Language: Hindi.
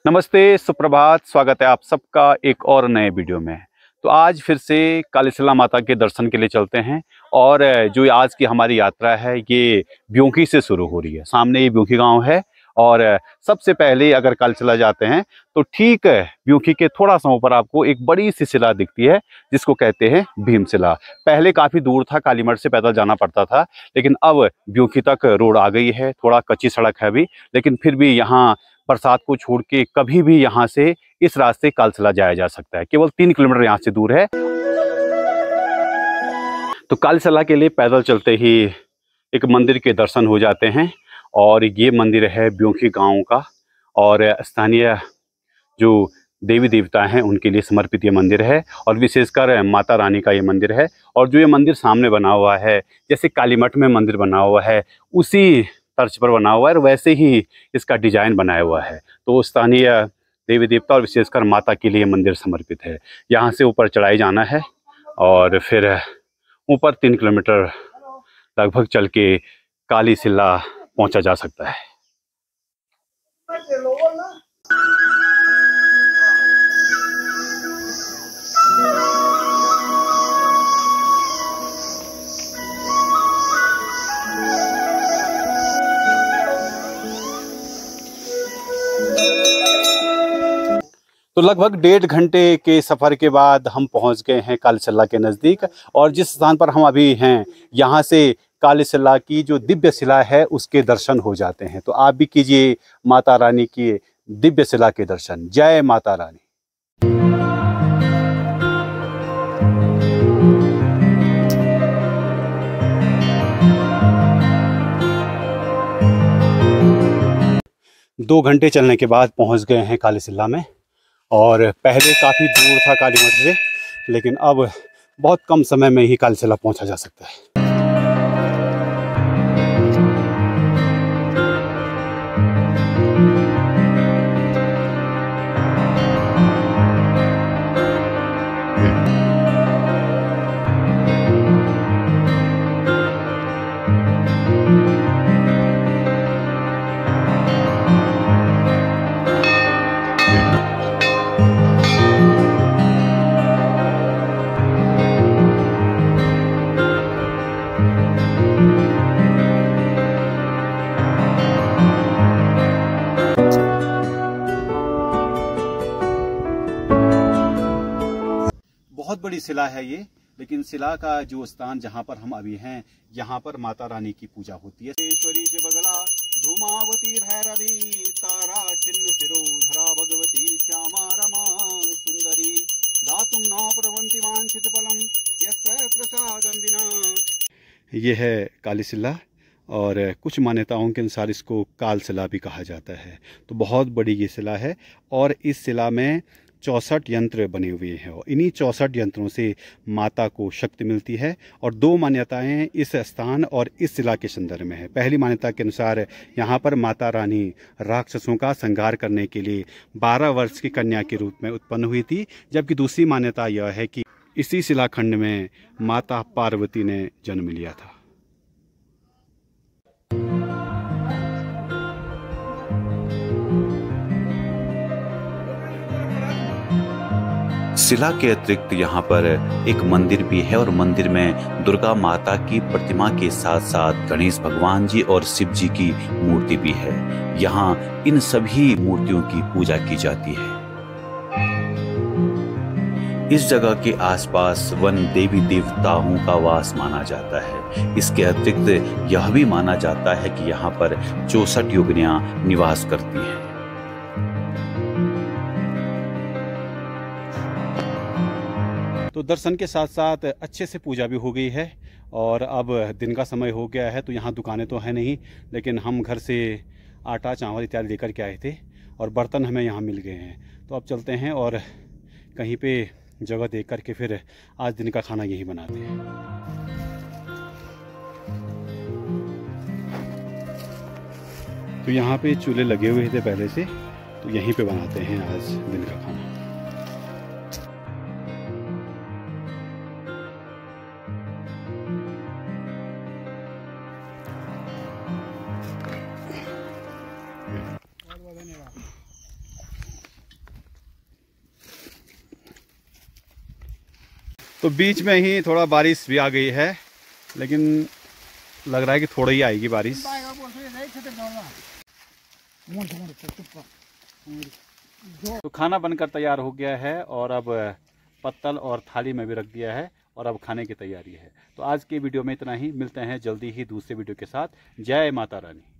नमस्ते, सुप्रभात। स्वागत है आप सबका एक और नए वीडियो में। तो आज फिर से कालीसिला माता के दर्शन के लिए चलते हैं और जो आज की हमारी यात्रा है ये ब्योंकी से शुरू हो रही है। सामने ये ब्योंकी गांव है और सबसे पहले अगर कालीसिला जाते हैं तो ठीक ब्योंकी के थोड़ा सा ऊपर आपको एक बड़ी सी शिला दिखती है जिसको कहते हैं भीमशिला। पहले काफ़ी दूर था, कालीमठ से पैदल जाना पड़ता था, लेकिन अब ब्योंकी तक रोड आ गई है। थोड़ा कच्ची सड़क है अभी, लेकिन फिर भी यहाँ बरसात को छोड़ के कभी भी यहाँ से इस रास्ते कालीसिला जाया जा सकता है। केवल 3 किलोमीटर यहाँ से दूर है। तो कालीसिला के लिए पैदल चलते ही एक मंदिर के दर्शन हो जाते हैं और ये मंदिर है ब्योंकी गांव का और स्थानीय जो देवी देवता हैं उनके लिए समर्पित ये मंदिर है और विशेषकर माता रानी का ये मंदिर है। और जो ये मंदिर सामने बना हुआ है, जैसे कालीमठ में मंदिर बना हुआ है उसी तर्ज पर बना हुआ है और वैसे ही इसका डिजाइन बनाया हुआ है। तो स्थानीय देवी देवता और विशेषकर माता के लिए मंदिर समर्पित है। यहाँ से ऊपर चढ़ाई जाना है और फिर ऊपर 3 किलोमीटर लगभग चल के कालीसिला पहुँचा जा सकता है। तो लगभग 1.5 घंटे के सफ़र के बाद हम पहुंच गए हैं कालीसिला के नज़दीक और जिस स्थान पर हम अभी हैं यहाँ से कालीसिला की जो दिव्य शिला है उसके दर्शन हो जाते हैं। तो आप भी कीजिए माता रानी की दिव्य शिला के दर्शन। जय माता रानी। दो घंटे चलने के बाद पहुँच गए हैं कालीसिला में और पहले काफ़ी दूर था कालीमठ से, लेकिन अब बहुत कम समय में ही कालीसिला पहुंचा जा सकता है। बहुत बड़ी शिला है ये, लेकिन शिला का जो स्थान जहाँ पर हम अभी हैं यहाँ पर माता रानी की पूजा होती है। ईश्वरी जय बगला धूमावती भैरवी तारा चिन्ह शिरोधरा भगवती श्यामा रमा सुंदरी दातुम नौ प्रवंति वांछित फलम यस्य प्रसादं विना। ये है कालीसिला और कुछ मान्यताओं के अनुसार इसको कालशिला भी कहा जाता है। तो बहुत बड़ी ये शिला है और इस शिला में 64 यंत्र बने हुए हैं और इन्हीं 64 यंत्रों से माता को शक्ति मिलती है। और 2 मान्यताएं इस स्थान और इस शिला के संदर्भ में है। पहली मान्यता के अनुसार यहाँ पर माता रानी राक्षसों का संहार करने के लिए 12 वर्ष की कन्या के रूप में उत्पन्न हुई थी, जबकि दूसरी मान्यता यह है कि इसी शिलाखंड में माता पार्वती ने जन्म लिया था। शिला के अतिरिक्त यहाँ पर एक मंदिर भी है और मंदिर में दुर्गा माता की प्रतिमा के साथ साथ गणेश भगवान जी और शिव जी की मूर्ति भी है। यहाँ इन सभी मूर्तियों की पूजा की जाती है। इस जगह के आसपास वन देवी देवताओं का वास माना जाता है। इसके अतिरिक्त यह भी माना जाता है कि यहाँ पर 64 योगिनियां निवास करती हैं। तो दर्शन के साथ साथ अच्छे से पूजा भी हो गई है और अब दिन का समय हो गया है। तो यहाँ दुकानें तो हैं नहीं, लेकिन हम घर से आटा चावल इत्यादि लेकर के आए थे और बर्तन हमें यहाँ मिल गए हैं। तो अब चलते हैं और कहीं पे जगह देख कर के फिर आज दिन का खाना यही बनाते हैं। तो यहाँ पे चूल्हे लगे हुए थे पहले से, तो यहीं पे बनाते हैं आज दिन का खाना। तो बीच में ही थोड़ा बारिश भी आ गई है, लेकिन लग रहा है कि थोड़ा ही आएगी बारिश। तो खाना बनकर तैयार हो गया है और अब पत्तल और थाली में भी रख दिया है और अब खाने की तैयारी है। तो आज की वीडियो में इतना ही, मिलते हैं जल्दी ही दूसरे वीडियो के साथ। जय माता रानी।